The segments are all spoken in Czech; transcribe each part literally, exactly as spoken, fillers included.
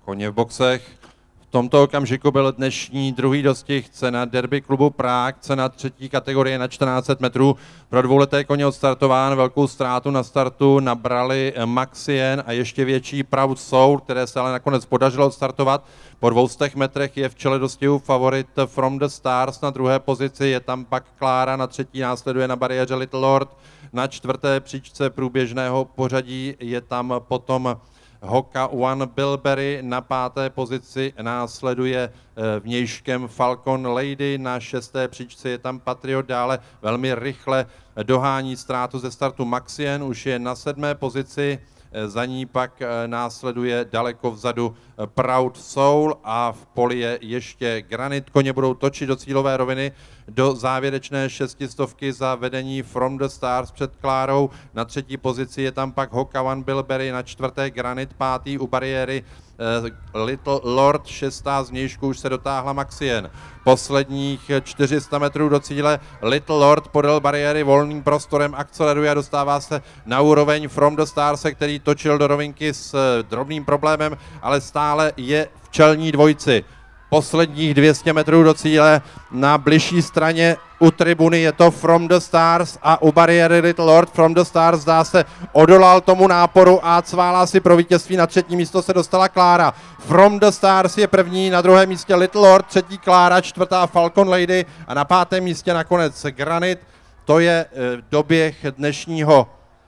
koně v boxech. V tomto okamžiku byl dnešní druhý dostih, cena Derby klubu Prague, cena třetí kategorie na čtrnáct set metrů. Pro dvouleté koně odstartován, velkou ztrátu na startu nabrali Maxien a ještě větší Proud Soul, které se ale nakonec podařilo odstartovat. Po dvoustech metrech je v čele dostihu favorit From the Stars, na druhé pozici je tam pak Klára, na třetí následuje na bariéře Little Lord, na čtvrté příčce průběžného pořadí je tam potom Hoka One Bilberry, na páté pozici následuje vnějškem Falcon Lady, na šesté příčce je tam Patriot, dále velmi rychle dohání ztrátu ze startu Maxien, už je na sedmé pozici, za ní pak následuje daleko vzadu Proud Soul a v poli je ještě Granit. Koně budou točit do cílové roviny do závěrečné šestistovky za vedení From the Stars před Klárou. Na třetí pozici je tam pak Hoka One Bilberry, na čtvrté Granit, pátý u bariéry Little Lord, šestá z vnějšku už se dotáhla Maxien. Posledních čtyři sta metrů do cíle Little Lord podél bariéry volným prostorem akceleruje a dostává se na úroveň From the Stars, který točil do rovinky s drobným problémem, ale stále je v čelní dvojci. Posledních dvě stě metrů do cíle, na bližší straně u tribuny je to From the Stars a u bariéry Little Lord. From the Stars zdá se odolal tomu náporu a cválá si pro vítězství. Na třetí místo se dostala Klára. From the Stars je první, na druhém místě Little Lord, třetí Klára, čtvrtá Falcon Lady a na pátém místě nakonec Granit. To je doběh dnešního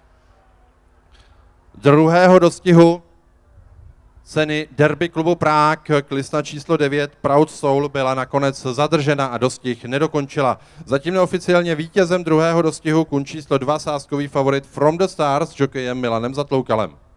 druhého dostihu ceny Derby klubu Prague. Klisna číslo devět Proud Soul byla nakonec zadržena a dostih nedokončila. Zatím neoficiálně vítězem druhého dostihu kun číslo dva sázkový favorit From the Stars s jokejem Milanem Zatloukalem.